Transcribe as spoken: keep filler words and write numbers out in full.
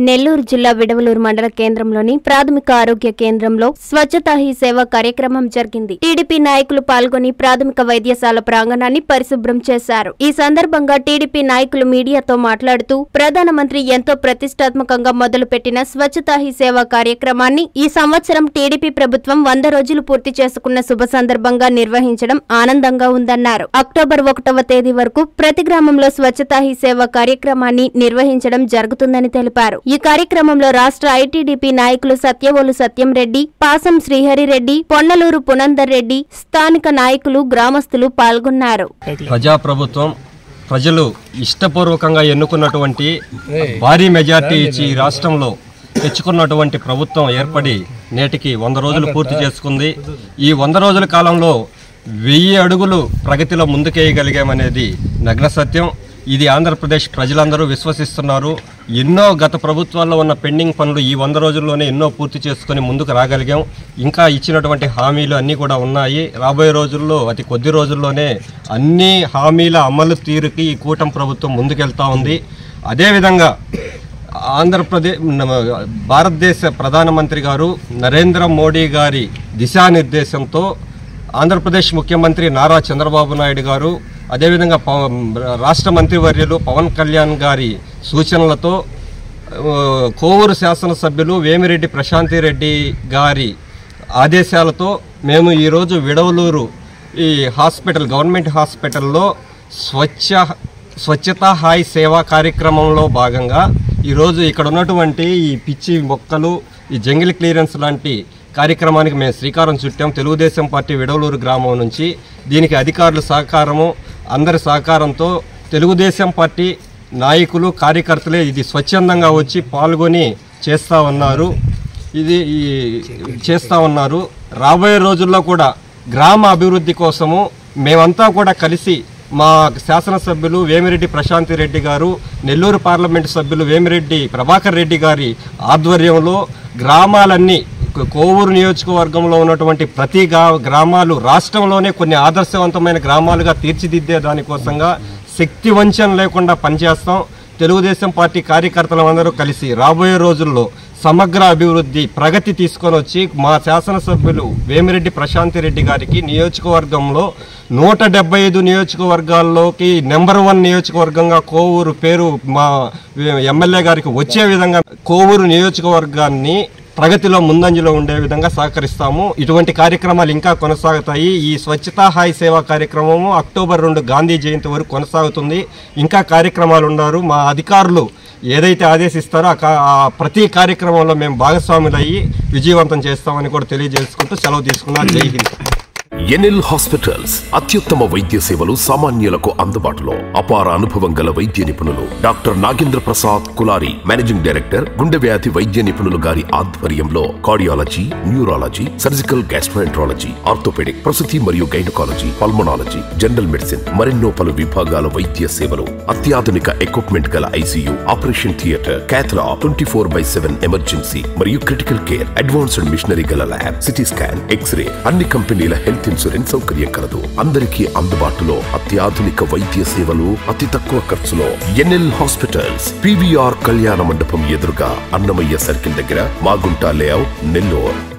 నెల్లూరు జిల్లా విడవలూరు మండల కేంద్రంలోని ప్రాథమిక ఆరోగ్య కేంద్రంలో స్వచ్ఛతా హీ సేవ కార్యక్రమం జరిగింది. టీడీపీ నాయకులు పాల్గొని ప్రాథమిక వైద్యశాల ప్రాంగణాన్ని పరిశుభ్రం చేశారు. ఈ సందర్భంగా టీడీపీ నాయకులు మీడియాతో మాట్లాడుతూ ప్రధానమంత్రి ఎంతో ప్రతిష్టాత్మకంగా మొదలుపెట్టిన స్వచ్ఛతా హీ సేవ కార్యక్రమాన్ని ఈ సంవత్సరం టీడీపీ ప్రభుత్వం వంద రోజులు పూర్తి చేసుకున్న శుభ సందర్భంగా నిర్వహించడం ఆనందంగా ఉందన్నారు. అక్టోబర్ ఒకటవ తేదీ వరకు ప్రతి గ్రామంలో స్వచ్ఛతా హీ సేవ కార్యక్రమాన్ని నిర్వహించడం జరుగుతుందని తెలిపారు. ఈ కార్యక్రమంలో రాష్ట్ర ఐటీడీపీ నాయకులు సత్యవోలు సత్యం రెడ్డి, పాసం శ్రీహరి రెడ్డి, పొన్నలూరు పునందర్ రెడ్డి, స్థానిక నాయకులు, గ్రామస్తులు పాల్గొన్నారు. ప్రజాప్రభుత్వం ప్రజలు ఇష్టపూర్వకంగా ఎన్నుకున్నటువంటి భారీ మెజార్టీ ఇచ్చి రాష్ట్రంలో తెచ్చుకున్నటువంటి ప్రభుత్వం ఏర్పడి నేటికి వంద రోజులు పూర్తి చేసుకుంది. ఈ వంద రోజుల కాలంలో వెయ్యి అడుగులు ప్రగతిలో ముందుకేయగలిగామనేది నగ్న సత్యం. ఇది ఆంధ్రప్రదేశ్ ప్రజలందరూ విశ్వసిస్తున్నారు. ఎన్నో గత ప్రభుత్వాల్లో ఉన్న పెండింగ్ పనులు ఈ వంద రోజుల్లోనే ఎన్నో పూర్తి చేసుకుని ముందుకు రాగలిగాం. ఇంకా ఇచ్చినటువంటి హామీలు అన్నీ కూడా ఉన్నాయి. రాబోయే రోజుల్లో అతి కొద్ది రోజుల్లోనే అన్ని హామీల అమలు తీరుకి ఈ కూటమి ప్రభుత్వం ముందుకెళ్తా ఉంది. అదేవిధంగా ఆంధ్రప్రదేశ్ భారతదేశ ప్రధానమంత్రి గారు నరేంద్ర మోడీ గారి దిశానిర్దేశంతో ఆంధ్రప్రదేశ్ ముఖ్యమంత్రి నారా చంద్రబాబు నాయుడు గారు, అదేవిధంగా రాష్ట్ర మంత్రివర్యులు పవన్ కళ్యాణ్ గారి సూచనలతో కోవూరు శాసనసభ్యులు వేమిరెడ్డి ప్రశాంతిరెడ్డి గారి ఆదేశాలతో మేము ఈరోజు విడవలూరు ఈ హాస్పిటల్ గవర్నమెంట్ హాస్పిటల్లో స్వచ్ఛ స్వచ్ఛతా హాయ్ సేవా కార్యక్రమంలో భాగంగా ఈరోజు ఇక్కడ ఉన్నటువంటి ఈ పిచ్చి మొక్కలు, ఈ జంగిల్ క్లియరెన్స్ లాంటి కార్యక్రమానికి మేము శ్రీకారం చుట్టాం. తెలుగుదేశం పార్టీ విడవలూరు గ్రామం నుంచి దీనికి అధికారుల సహకారము, అందరి సహకారంతో తెలుగుదేశం పార్టీ నాయకులు, కార్యకర్తలే ఇది స్వచ్ఛందంగా వచ్చి పాల్గొని చేస్తూ ఉన్నారు. ఇది చేస్తూ ఉన్నారు. రాబోయే రోజుల్లో కూడా గ్రామ అభివృద్ధి కోసము మేమంతా కూడా కలిసి మా శాసనసభ్యులు వేమిరెడ్డి ప్రశాంతిరెడ్డి గారు, నెల్లూరు పార్లమెంటు సభ్యులు వేమిరెడ్డి ప్రభాకర్ రెడ్డి గారి ఆధ్వర్యంలో గ్రామాలన్నీ కోవూరు నియోజకవర్గంలో ఉన్నటువంటి ప్రతి గ్రామాలు రాష్ట్రంలోనే కొన్ని ఆదర్శవంతమైన గ్రామాలుగా తీర్చిదిద్దే దానికోసంగా శక్తి వంచన లేకుండా పనిచేస్తాం. తెలుగుదేశం పార్టీ కార్యకర్తలందరూ కలిసి రాబోయే రోజుల్లో సమగ్ర అభివృద్ధి, ప్రగతి తీసుకొని వచ్చి మా శాసనసభ్యులు వేమిరెడ్డి ప్రశాంతిరెడ్డి గారికి నియోజకవర్గంలో నూట డెబ్బై ఐదు నియోజకవర్గాల్లోకి నెంబర్ వన్ నియోజకవర్గంగా కోవూరు పేరు మా ఎమ్మెల్యే గారికి వచ్చే విధంగా కోవూరు నియోజకవర్గాన్ని ప్రగతిలో ముందంజలో ఉండే విధంగా సహకరిస్తాము. ఇటువంటి కార్యక్రమాలు ఇంకా కొనసాగుతాయి. ఈ స్వచ్ఛతా హాయ్ సేవా కార్యక్రమము అక్టోబర్ రెండు గాంధీ జయంతి వరకు కొనసాగుతుంది. ఇంకా కార్యక్రమాలు ఉన్నారు. మా అధికారులు ఏదైతే ఆదేశిస్తారో ఆ ప్రతి కార్యక్రమంలో మేము భాగస్వాములయ్యి విజయవంతం చేస్తామని కూడా తెలియజేసుకుంటూ సెలవు తీసుకున్నాం. జై హింద్. ఎన్ఎల్ హాస్పిటల్స్ అత్యుత్తమ వైద్య సేవలు సామాన్యులకు అందుబాటులో. అపార అనుభవం గల వైద్య నిపుణులు doctor Nagendra Prasad Kulari, managing director, గుండె వ్యాధి వైద్య నిపుణులు గారి ఆధ్వర్యంలో cardiology, neurology, surgical gastroenterology, orthopaedic, ప్రసూతి మరియు గైనకాలజీ, పల్మనాలజీ, జనరల్ మెడిసిన్ మరెన్నో పలు విభాగాల వైద్య సేవలు. అత్యాధునిక ఎక్విప్మెంట్ గల ICU, operation theatre, cath lab, twenty four by seven emergency మరియు క్రిటికల్ కేర్, అడ్వాన్స్డ్ మిషనరీ గల ల్యాబ్, సిటీ స్కాన్, ఎక్స్రే, అన్ని కంపెనీల హెల్త్ ఇన్సూరెన్స్ సౌకర్యం కలదు. అందరికీ అందుబాటులో అత్యాధునిక వైద్య సేవలు అతి తక్కువ ఖర్చులో. ఎన్ఎల్ హాస్పిటల్స్, పీవీఆర్ కళ్యాణ మండపం ఎదురుగా, అన్నమయ్య సర్కిల్ దగ్గర, మాగుంట లేఅవుట్, నెల్లూరు.